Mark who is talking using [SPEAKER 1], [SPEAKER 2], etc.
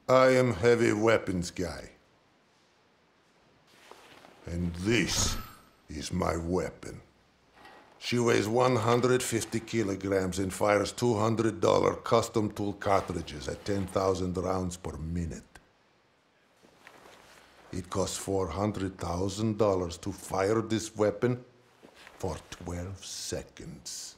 [SPEAKER 1] I am heavy weapons guy. And this is my weapon. She weighs 150 kilograms and fires $200 custom tool cartridges at 10,000 rounds per minute. It costs $400,000 to fire this weapon for 12 seconds.